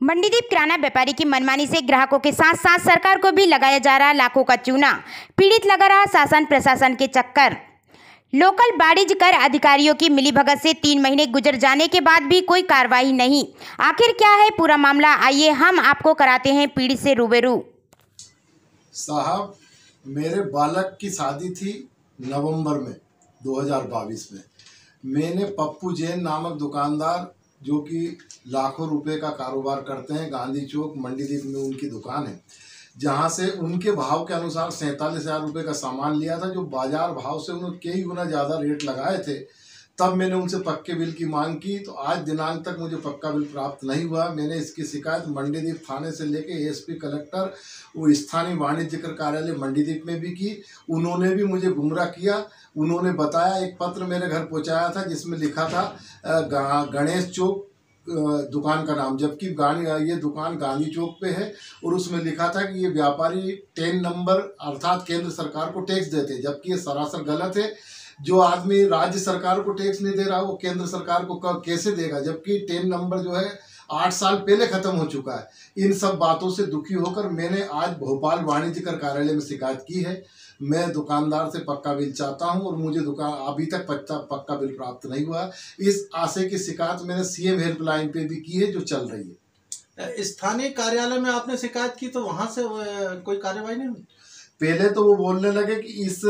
मंडीदीप किराना व्यापारी की मनमानी से ग्राहकों के साथ साथ सरकार को भी लगाया जा रहा लाखों का चूना। पीड़ित लगा रहा शासन प्रशासन के चक्कर। लोकल वाणिज्य कर अधिकारियों की मिलीभगत से 3 महीने गुजर जाने के बाद भी कोई कार्रवाई नहीं। आखिर क्या है पूरा मामला, आइए हम आपको कराते हैं पीड़ित से रूबरू। साहब, मेरे बालक की शादी थी नवंबर में 2022 में। मैंने पप्पू जैन नामक दुकानदार, जो कि लाखों रुपए का कारोबार करते हैं, गांधी चौक मंडीदीप में उनकी दुकान है, जहां से उनके भाव के अनुसार 47,000 रुपये का सामान लिया था, जो बाजार भाव से उन्होंने कई गुना ज़्यादा रेट लगाए थे। तब मैंने उनसे पक्के बिल की मांग की, तो आज दिनांक तक मुझे पक्का बिल प्राप्त नहीं हुआ। मैंने इसकी शिकायत मंडीदीप थाने से लेके एसपी कलेक्टर, वो स्थानीय वाणिज्य कर कार्यालय मंडीदीप में भी की। उन्होंने भी मुझे गुमराह किया। उन्होंने बताया, एक पत्र मेरे घर पहुंचाया था जिसमें लिखा था गणेश चौक दुकान का नाम, जबकि ये दुकान गांधी चौक पे है, और उसमें लिखा था कि ये व्यापारी 10 नंबर अर्थात केंद्र सरकार को टैक्स देते हैं, जबकि ये सरासर गलत है। जो आदमी राज्य सरकार को टैक्स नहीं दे रहा, वो केंद्र सरकार को कैसे देगा, जबकि 10 नंबर जो है 8 साल पहले खत्म हो चुका है। इन सब बातों से दुखी होकर मैंने आज भोपाल वाणिज्य कर कार्यालय में शिकायत की है। मैं दुकानदार से पक्का बिल चाहता हूं, और मुझे अभी तक पक्का बिल प्राप्त नहीं हुआ। इस आशय की शिकायत मैंने सीएम हेल्पलाइन पे भी की है, जो चल रही है। स्थानीय कार्यालय में आपने शिकायत की तो वहां से कोई कार्यवाही नहीं हुई? पहले तो वो बोलने लगे कि इस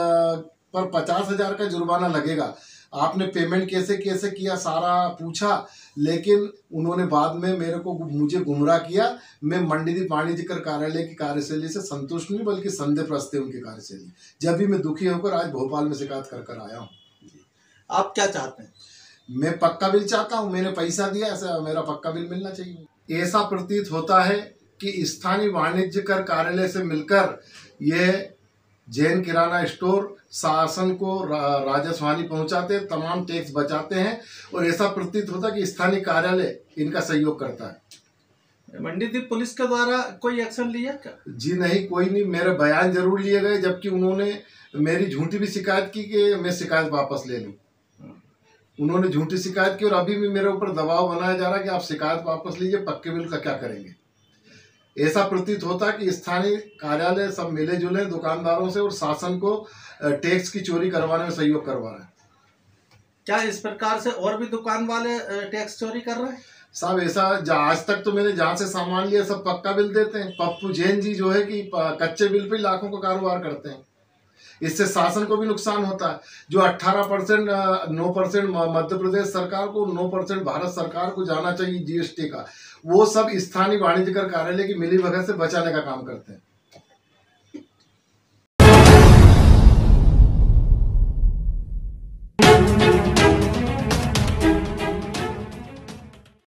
पर 50,000 का जुर्माना लगेगा, आपने पेमेंट कैसे कैसे किया सारा पूछा, लेकिन उन्होंने बाद में मुझे गुमराह किया। मैं मंडीदीप वाणिज्य कर कार्यालय की कार्यशैली से संतुष्ट नहीं, बल्कि संदेहग्रस्त है उनकी कार्यशैली। जब भी मैं दुखी होकर आज भोपाल में शिकायत कर आया हूँ। आप क्या चाहते हैं? मैं पक्का बिल चाहता हूँ। मैंने पैसा दिया, ऐसा मेरा पक्का बिल मिलना चाहिए। ऐसा प्रतीत होता है कि स्थानीय वाणिज्य कर कार्यालय से मिलकर यह जैन किराना स्टोर शासन को राजस्व हानि पहुंचाते, तमाम टैक्स बचाते हैं, और ऐसा प्रतीत होता है कि स्थानीय कार्यालय इनका सहयोग करता है। मंडीदीप पुलिस के द्वारा कोई एक्शन लिया क्या? जी नहीं, कोई नहीं। मेरे बयान जरूर लिए गए, जबकि उन्होंने मेरी झूठी भी शिकायत की कि मैं शिकायत वापस ले लूं। उन्होंने झूठी शिकायत की, और अभी भी मेरे ऊपर दबाव बनाया जा रहा है कि आप शिकायत वापस लीजिए, पक्के बिल का क्या करेंगे। ऐसा प्रतीत होता है कि स्थानीय कार्यालय सब मिले जुले दुकानदारों से, और शासन को टैक्स की चोरी करवाने में सहयोग करवा रहे हैं। क्या इस प्रकार से और भी दुकान वाले टैक्स चोरी कर रहे हैं? साहब, ऐसा आज तक तो मैंने जहाँ से सामान लिया सब पक्का बिल देते हैं। पप्पू जैन जी जो है कि कच्चे बिल पे लाखों का कारोबार करते हैं। इससे शासन को भी नुकसान होता है। जो 18% 9% मध्य प्रदेश सरकार को, 9% भारत सरकार को जाना चाहिए जीएसटी का, वो सब स्थानीय वाणिज्य कर कार्यालय की मिलीभगत से बचाने का काम करते हैं।